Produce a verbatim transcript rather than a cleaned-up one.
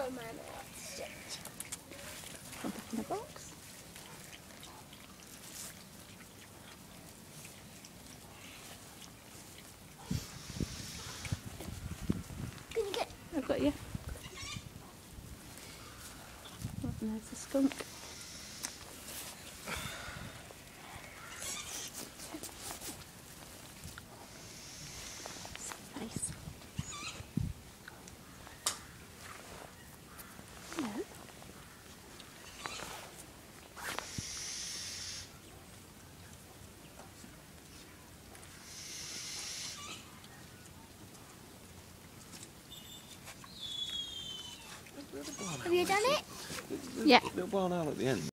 Oh man, that's shit. Put it in a box. Can you get? I've got you. Oh, and there's the skunk. So nice. Hello. Have you done it? Yeah. Little barn owl at the end.